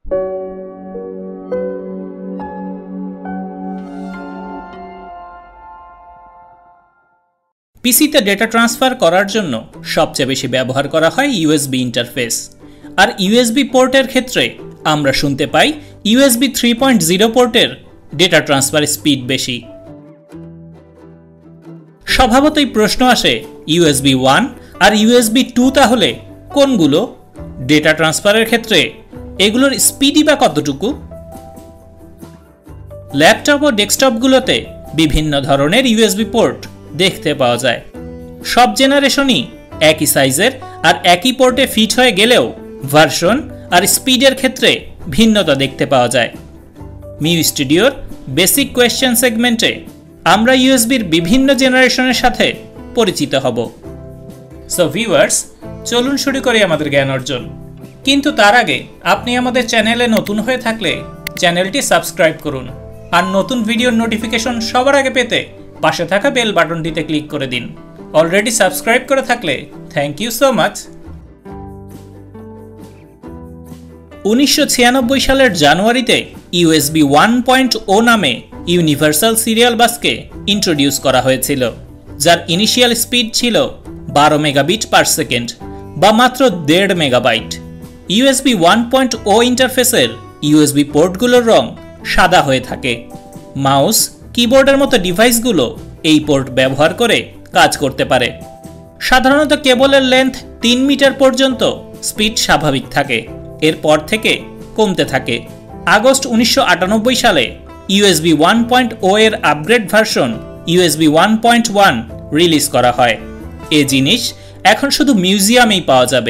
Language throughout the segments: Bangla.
পিসিতে ডেটা ট্রান্সফার করার জন্য সবচেয়ে বেশি ব্যবহার করা হয় ইউএসবি ইন্টারফেস। আর ইউএসবি পোর্টের ক্ষেত্রে আমরা শুনতে পাই ইউএসবি 3.0 পোর্টের ডেটা ট্রান্সফার স্পিড বেশি। স্বভাবতই প্রশ্ন আসে ইউএসবি 1 আর ইউএসবি 2 তাহলে কোনগুলো? ডেটা ট্রান্সফারের ক্ষেত্রে এগুলোর স্পিডই বা কতটুকু? ল্যাপটপ ও ডেস্কটপগুলোতে বিভিন্ন ধরনের ইউএসবি পোর্ট দেখতে পাওয়া যায়। সব জেনারেশনই একই সাইজের আর একই পোর্টে ফিট হয়ে গেলেও ভার্সন আর স্পিডের ক্ষেত্রে ভিন্নতা দেখতে পাওয়া যায়। মিউ স্টুডিওর বেসিক কোয়েশ্চেন সেগমেন্টে আমরা ইউএসবির বিভিন্ন জেনারেশনের সাথে পরিচিত হব। সো ভিউয়ার্স, চলুন শুরু করি আমাদের জ্ঞান অর্জন। কিন্তু তার আগে আপনি আমাদের চ্যানেলে নতুন হয়ে থাকলে চ্যানেলটি সাবস্ক্রাইব করুন আর নতুন ভিডিওর নোটিফিকেশন সবার আগে পেতে পাশে থাকা বেল বাটনটিতে ক্লিক করে দিন। অলরেডি সাবস্ক্রাইব করে থাকলে থ্যাংক ইউ সো মাচ। 1996 সালের জানুয়ারিতে ইউএসবি 1.0 নামে ইউনিভার্সাল সিরিয়াল বাসকে ইন্ট্রোডিউস করা হয়েছিল, যার ইনিশিয়াল স্পিড ছিল 12 মেগাবিট পার সেকেন্ড বা মাত্র 1.5 মেগাবাইট। ইউএসবি 1.0 ইন্টারফেসের ইউএসবি পোর্টগুলোর রং সাদা হয়ে থাকে। মাউস, কিবোর্ডের মতো ডিভাইসগুলো এই পোর্ট ব্যবহার করে কাজ করতে পারে। সাধারণত কেবলের লেন্থ 3 মিটার পর্যন্ত স্পিড স্বাভাবিক থাকে, এরপর থেকে কমতে থাকে। আগস্ট 1998 সালে ইউএসবি 1.0 এর আপগ্রেড ভার্সন ইউএসবি 1.1 রিলিজ করা হয়। এ জিনিস এখন শুধু মিউজিয়ামেই পাওয়া যাবে।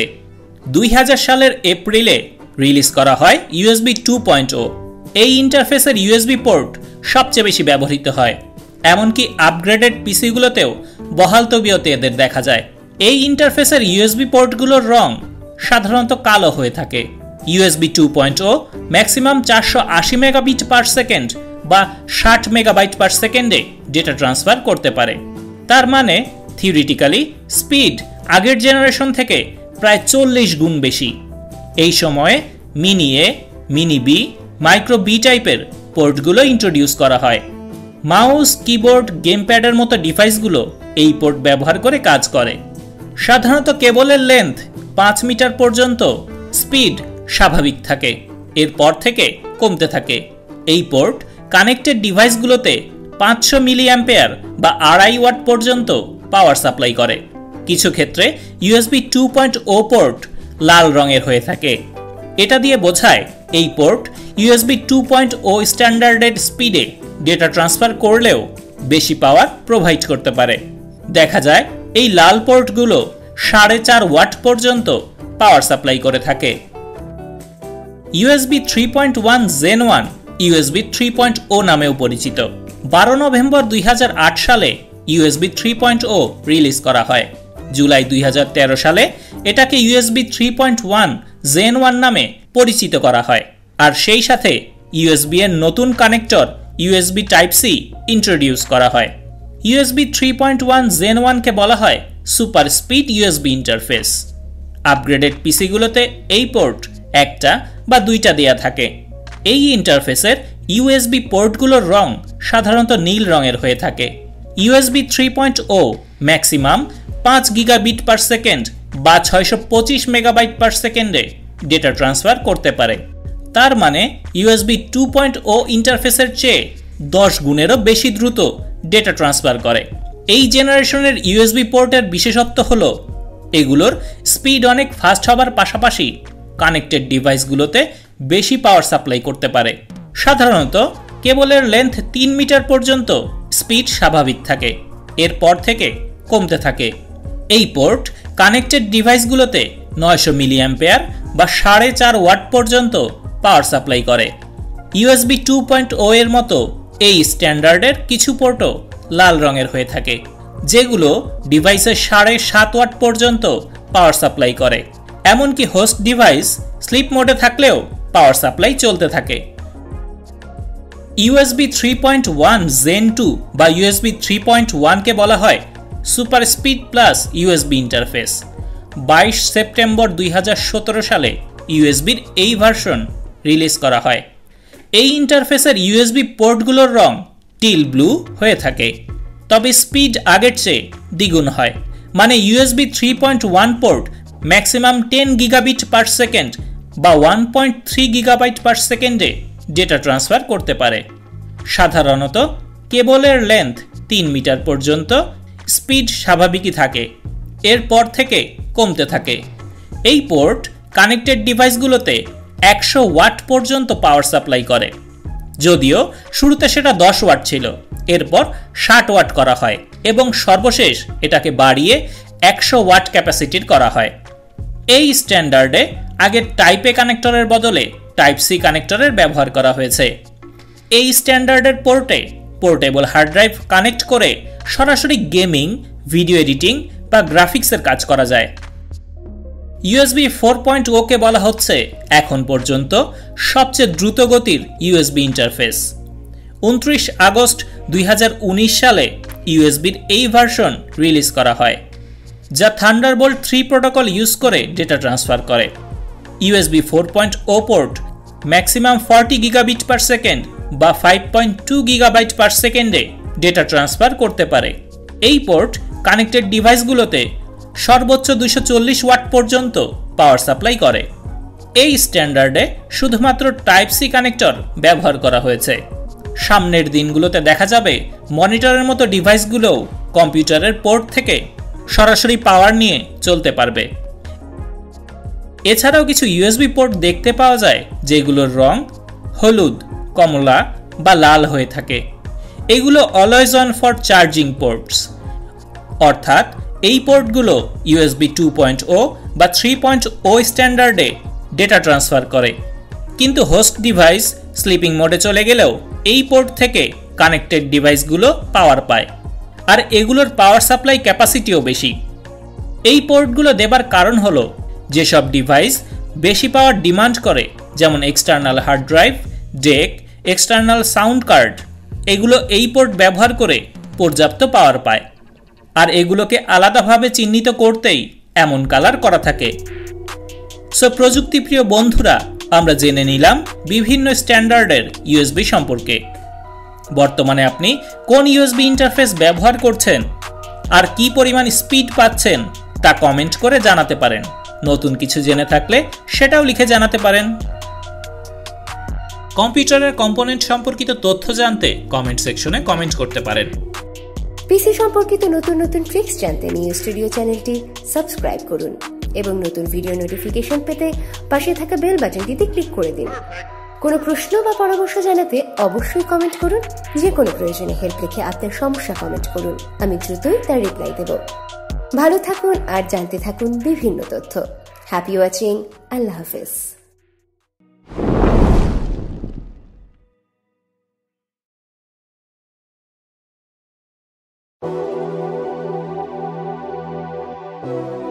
2000 সালের এপ্রিলে রিলিজ করা হয় ইউএসবি 2.0। এই ইন্টারফেসের ইউএসবি পোর্ট সবচেয়ে বেশি ব্যবহৃত হয়, এমনকি আপগ্রেডেড পিসিগুলোতেও বহাল তবিয়তে এদের দেখা যায়। এই ইন্টারফেসের ইউএসবি পোর্টগুলোর রং সাধারণত কালো হয়ে থাকে। USB 2.0 maximum 480 megabit per second বা 60 মেগাবাইট পার সেকেন্ডে ডেটা ট্রান্সফার করতে পারে। তার মানে থিওরিটিক্যালি স্পিড আগের জেনারেশন থেকে প্রায় 40 গুণ বেশি। এই সময়ে mini A, mini B, micro B টাইপের পোর্টগুলো ইন্ট্রোডিউস করা হয়। মাউস, কিবোর্ড, গেমপ্যাডের মতো ডিভাইসগুলো এই পোর্ট ব্যবহার করে কাজ করে। সাধারণত কেবলের লেন্থ 5 মিটার পর্যন্ত স্পিড স্বাভাবিক থাকে, এরপর থেকে কমতে থাকে। এই পোর্ট কানেক্টেড ডিভাইসগুলোতে 500 মিলি অ্যাম্পিয়ার বা 2.5 ওয়াট পর্যন্ত পাওয়ার সাপ্লাই করে। কিছু ক্ষেত্রে ইউএসবি 2.0 পোর্ট লাল রঙের হয়ে থাকে। এটা দিয়ে বোঝায় এই পোর্ট ইউএসবি 2.0 স্ট্যান্ডার্ডেড স্পিডে ডেটা ট্রান্সফার করলেও বেশি পাওয়ার প্রোভাইড করতে পারে। দেখা যায় এই লাল পোর্টগুলো 4.5 ওয়াট পর্যন্ত পাওয়ার সাপ্লাই করে থাকে। ইউএসবি 3.1 জেন 1 ইউএসবি 3.0 নামেও পরিচিত। 12 নভেম্বর 2008 সালে ইউএসবি 3.0 রিলিজ করা হয়। জুলাই 2013 সালে এটাকে ইউএসবি 3.1 জেন 1 নামে পরিচিত করা হয়। আর সেই সাথে ইউএসবি এর নতুন connector USB type C introduce করা হয়। ইউএসবি 3.1 জেন 1 কে বলা হয় super speed USB interface. Upgraded পিসিগুলোতে এই পোর্ট একটা বা দুইটা দেয়া থাকে। এই ইন্টারফেসের ইউএসবি পোর্টগুলোর রং সাধারণত নীল রঙের হয়ে থাকে। USB 3.0 maximum 5 gigabit per second বা 625 মেগাবাইট পার সেকেন্ডে ডেটা ট্রান্সফার করতে পারে। তার মানে ইউএসবি 2.0 ইন্টারফেসের চেয়ে 10 গুণেরও বেশি দ্রুত ডেটা ট্রান্সফার করে। এই জেনারেশনের ইউএসবি পোর্টের বিশেষত্ব হলো এগুলোর স্পিড অনেক ফাস্ট হবার পাশাপাশি কানেক্টেড ডিভাইসগুলোতে বেশি পাওয়ার সাপ্লাই করতে পারে। সাধারণত কেবলের লেন্থ 3 মিটার পর্যন্ত স্পিড স্বাভাবিক থাকে, এরপর থেকে কমতে থাকে। এই পোর্ট কানেক্টেড ডিভাইসগুলোতে 900 মিলি অ্যাম্পিয়ার বা 4.5 ওয়াট পর্যন্ত পাওয়ার সাপ্লাই করে। ইউএসবি 2.0 এর মতো এই স্ট্যান্ডার্ডের কিছু পোর্টও লাল রঙের হয়ে থাকে, যেগুলো ডিভাইসের 7.5 ওয়াট পর্যন্ত পাওয়ার সাপ্লাই করে। এমনকি হোস্ট ডিভাইস স্লিপ মোডে থাকলেও পাওয়ার সাপ্লাই চলতে থাকে। ইউএসবি 3.1 জেন 2 বা ইউএসবি 3.1 কে বলা হয় super speed plus USB interface. 22 September 2017 সালে ইউএসবির এই ভার্সন রিলিজ করা হয়। এই ইন্টারফেসের ইউএসবি পোর্টগুলোর রং টিল ব্লু হয়ে থাকে, তবে স্পিড আগের চেয়ে দ্বিগুণ হয়। মানে USB 3.1 port maximum 10 gigabit per second বা 1.3 গিগাবাইট পার সেকেন্ডে ডেটা ট্রান্সফার করতে পারে। সাধারণত কেবলের লেন্থ 3 মিটার পর্যন্ত, স্পিড স্বাভাবিকই থাকে, এরপর থেকে কমতে থাকে। এই পোর্ট কানেক্টেড ডিভাইসগুলোতে 100 ওয়াট পর্যন্ত পাওয়ার সাপ্লাই করে, যদিও শুরুতে সেটা 10 ওয়াট ছিল, এরপর 60 ওয়াট করা হয় এবং সর্বশেষ এটাকে বাড়িয়ে 100 ওয়াট ক্যাপাসিটির করা হয়। এই স্ট্যান্ডার্ডে আগের টাইপ এ কানেক্টরের বদলে টাইপ সি কানেক্টরের ব্যবহার করা হয়েছে। এই স্ট্যান্ডার্ডের পোর্টে পোর্টেবল হার্ড ড্রাইভ কানেক্ট করে সরাসরি গেমিং, ভিডিও এডিটিং বা গ্রাফিক্সের কাজ করা যায়। ইউএসবি 4.0 কে বলা হচ্ছে এখন পর্যন্ত সবচেয়ে দ্রুত গতির ইউএসবি ইন্টারফেস। 29 আগস্ট 2019 সালে ইউএসবির এই ভার্সন রিলিজ করা হয়, যা থান্ডারবোল্ট 3 প্রোটোকল ইউজ করে ডেটা ট্রান্সফার করে। USB 4.0 port maximum 40 gigabit per second বা 5.2 গিগাবাইট পার সেকেন্ডে ডেটা ট্রান্সফার করতে পারে। এই পোর্ট কানেক্টেড ডিভাইসগুলোতে সর্বোচ্চ 240 ওয়াট পর্যন্ত পাওয়ার সাপ্লাই করে। এই স্ট্যান্ডার্ডে শুধুমাত্র টাইপ সি কানেক্টর ব্যবহার করা হয়েছে। সামনের দিনগুলোতে দেখা যাবে মনিটরের মতো ডিভাইসগুলোও কম্পিউটারের পোর্ট থেকে সরাসরি পাওয়ার নিয়ে চলতে পারবে। এছাড়াও কিছু ইউএসবি পোর্ট দেখতে পাওয়া যায় যেগুলোর রং হলুদ, কমলা বা লাল হয়ে থাকে। এগুলো always on for charging ports, অর্থাৎ এই পোর্টগুলো ইউএসবি 2.0 বা 3.0 স্ট্যান্ডার্ডে ডেটা ট্রান্সফার করে, কিন্তু হোস্ট ডিভাইস স্লিপিং মোডে চলে গেলেও এই পোর্ট থেকে কানেক্টেড ডিভাইসগুলো পাওয়ার পায়, আর এগুলোর পাওয়ার সাপ্লাই ক্যাপাসিটিও বেশি। এই পোর্টগুলো দেবার কারণ হলো যেসব ডিভাইস বেশি পাওয়ার ডিমান্ড করে, যেমন external hard drive, deck, external sound card, এগুলো এই পোর্ট ব্যবহার করে পর্যাপ্ত পাওয়ার পায়, আর এগুলোকে আলাদাভাবে চিহ্নিত করতেই এমন কালার করা থাকে। সো প্রযুক্তিপ্রিয় বন্ধুরা, আমরা জেনে নিলাম বিভিন্ন স্ট্যান্ডার্ডের ইউএসবি সম্পর্কে। বর্তমানে আপনি কোন ইউএসবি ইন্টারফেস ব্যবহার করছেন আর কি পরিমাণ স্পিড পাচ্ছেন তা কমেন্ট করে জানাতে পারেন। নতুন কিছু জেনে থাকলে সেটাও লিখে জানাতে পারেন। কম্পিউটারের কম্পোনেন্ট সম্পর্কিত তথ্য জানতে কমেন্ট সেকশনে কমেন্ট করতে পারেন। পিসি সম্পর্কিত নতুন নতুন ট্রিক্স জানতে নিউ স্টুডিও চ্যানেলটি সাবস্ক্রাইব করুন এবং নতুন ভিডিও নোটিফিকেশন পেতে পাশে থাকা বেল বাটনটিতে ক্লিক করে দিন। কোনো প্রশ্ন বা পরামর্শ জানাতে অবশ্যই কমেন্ট করুন। যে কোনো প্রয়োজনে হেল্প লিখে আপনার সমস্যা কমেন্ট করুন, আমি দ্রুতই তার রিপ্লাই দেব। ভালো থাকুন আর জানতে থাকুন বিভিন্ন তথ্য। Happy watching. আল্লাহ হাফেজ।